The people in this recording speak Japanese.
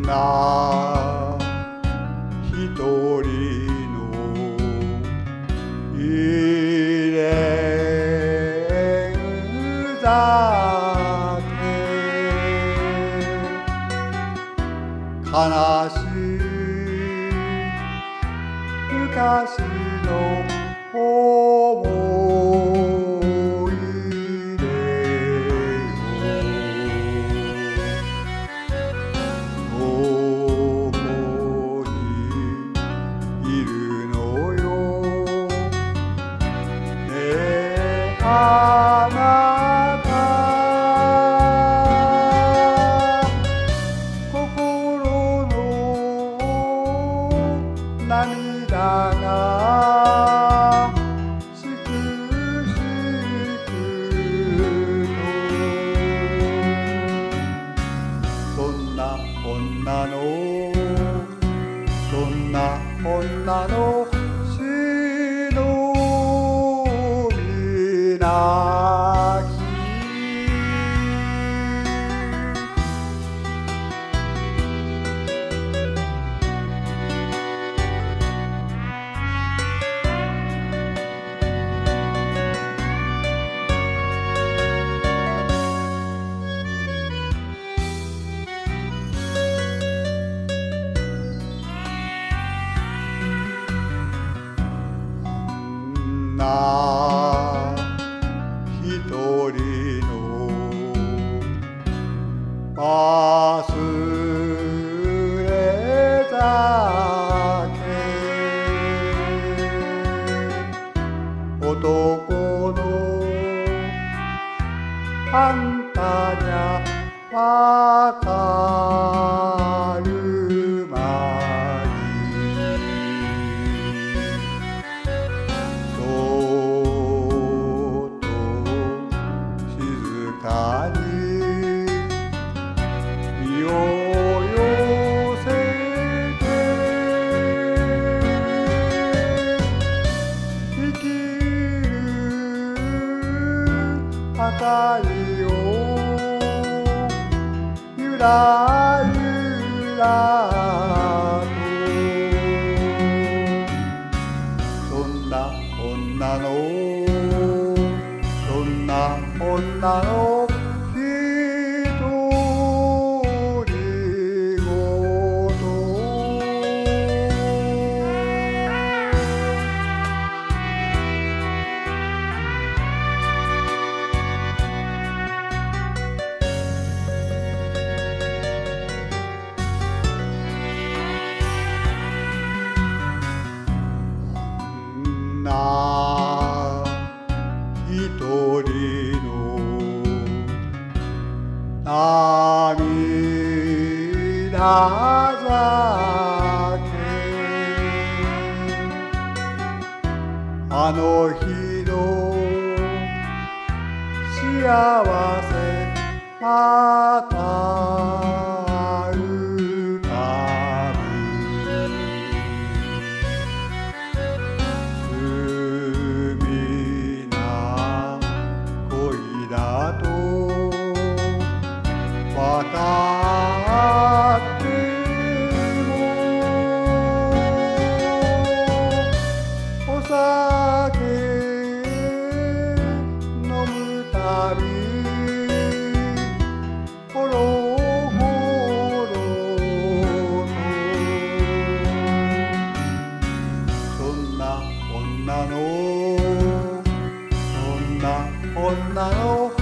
な一人の入れ酒悲しい昔の思い出をここにいるのよねえあなた心の涙がしくしくとそんな女の忍びなき一人の忘れ酒男のあんたにゃわかるまい身を寄せて生きる明かりをゆらゆらとそんな女の独り言な一人の涙酒あの日の幸せまた浮かぶ罪な恋だとわかってもお酒飲むたびほろほろとそんな女の